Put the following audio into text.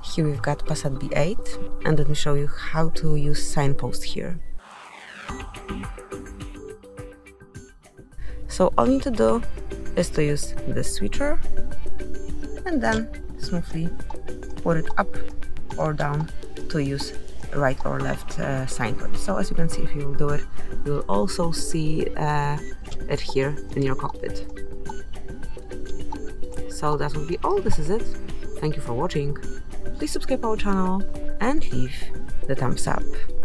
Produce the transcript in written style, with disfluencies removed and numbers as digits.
Here we've got Passat B8, and let me show you how to use signpost here. So all you need to do is to use the switcher and then smoothly put it up or down to use right or left signpost. So as you can see, if you will do it, you will also see it here in your cockpit. So that will be all. This is it. Thank you for watching. Please subscribe our channel and leave the thumbs up.